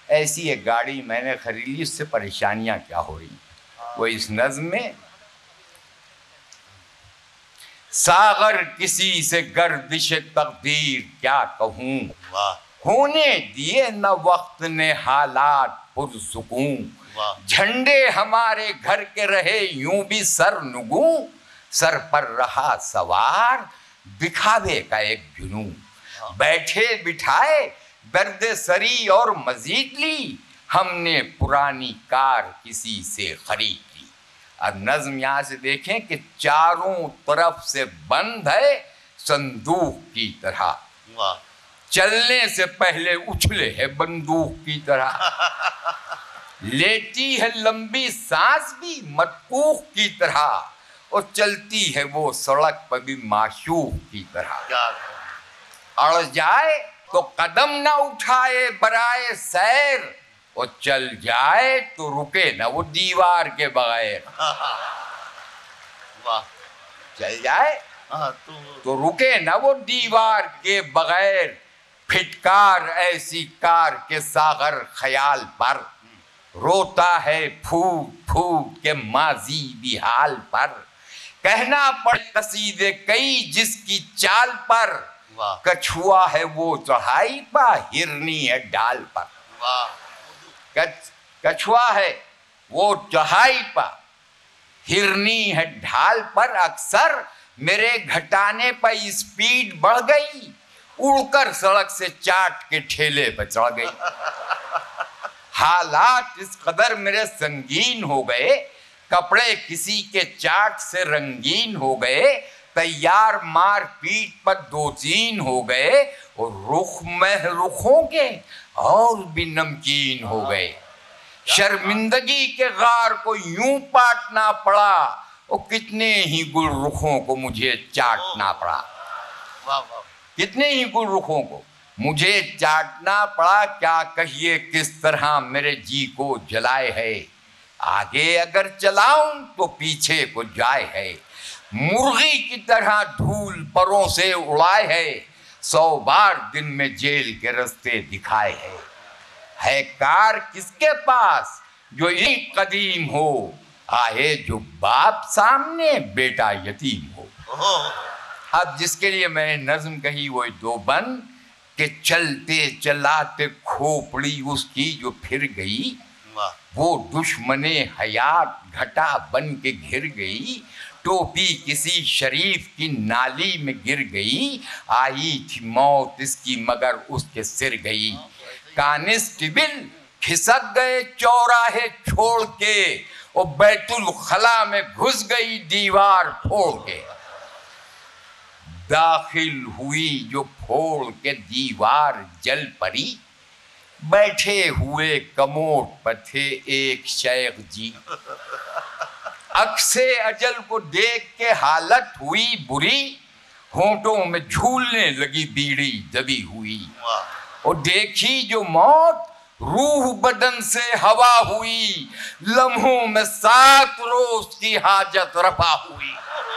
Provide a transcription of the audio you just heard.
ऐसी एक गाड़ी मैंने खरीद ली, उससे परेशानियां क्या हो रही। वो इस नज्म में, सागर किसी से गर्दिश तकदीर क्या कहूं, होने दिए न वक्त ने हालात पुरसुकून, झंडे हमारे घर के रहे यूं भी सर नुगू, सर पर रहा सवार दिखावे का एक जुनून, बैठे बिठाए दर्द सरी और मजीद ली, हमने पुरानी कार किसी से खरीद ली। अब नज्म यहां से देखें कि चारों तरफ से बंद है संदूक की तरह, चलने से पहले उछले है बंदूक की तरह, लेती है लंबी सांस भी मटकूक की तरह, और चलती है वो सड़क पर भी माशूक की तरह। अड़ जाए तो कदम न उठाए बराए सैर, और चल जाए तो रुके न वो दीवार के बगैर। चल जाए तो रुके न वो दीवार के बगैर, फिटकार ऐसी कार के सागर ख्याल पर, रोता है फूट फूट के माजी भी हाल पर, कहना पड़े कसीदे कई जिसकी चाल पर, कछुआ है वो चढ़ाई पा हिरनी है डाल पर। कछुआ है वो चढ़ाई पा हिरनी है ढाल पर, अक्सर मेरे घटाने पर स्पीड बढ़ गई, उड़कर सड़क से चाट के ठेले पर चढ़ गई। हालात इस कदर मेरे संगीन हो गए, कपड़े किसी के चाट से रंगीन हो गए, तैयार मार पीट पर दो तीन हो गए, और रुख में रुखों के और भी नमकीन हो गए। शर्मिंदगी के गार को यूं पाटना पड़ा, और कितने ही गुल रुखों को मुझे चाटना पड़ा। कितने ही गुल रुखों को मुझे चाटना पड़ा, क्या कहिए किस तरह मेरे जी को जलाए है, आगे अगर चलाऊं तो पीछे को जाए है, मुर्गी की तरह धूल परों से उड़ाए है, 100 बार दिन में जेल के रास्ते दिखाए है कार किसके पास जो इतनी कदीम हो, आए जो बाप सामने बेटा यतीम हो। अब जिसके लिए मैंने नज्म कही वो दो बंद के चलते चलाते खोपड़ी उसकी जो फिर गई, वो दुश्मने हयात घटा बन के घिर गई, टोपी किसी शरीफ की नाली में गिर गई, आई थी मौत इसकी मगर उसके सिर गई। कानिस्टेबल खिसक गए चौराहे छोड़ के, और बैतुल खला में घुस गई दीवार फोड़ के, दाखिल हुई जो फोड़ के दीवार जल पड़ी, बैठे हुए कमोड पर थे एक शेख जी, अक्से अजल को देख के हालत हुई बुरी, होंठों में झूलने लगी बीड़ी दबी हुई, और देखी जो मौत रूह बदन से हवा हुई, लम्हों में 7 रोज की हाजत रफा हुई।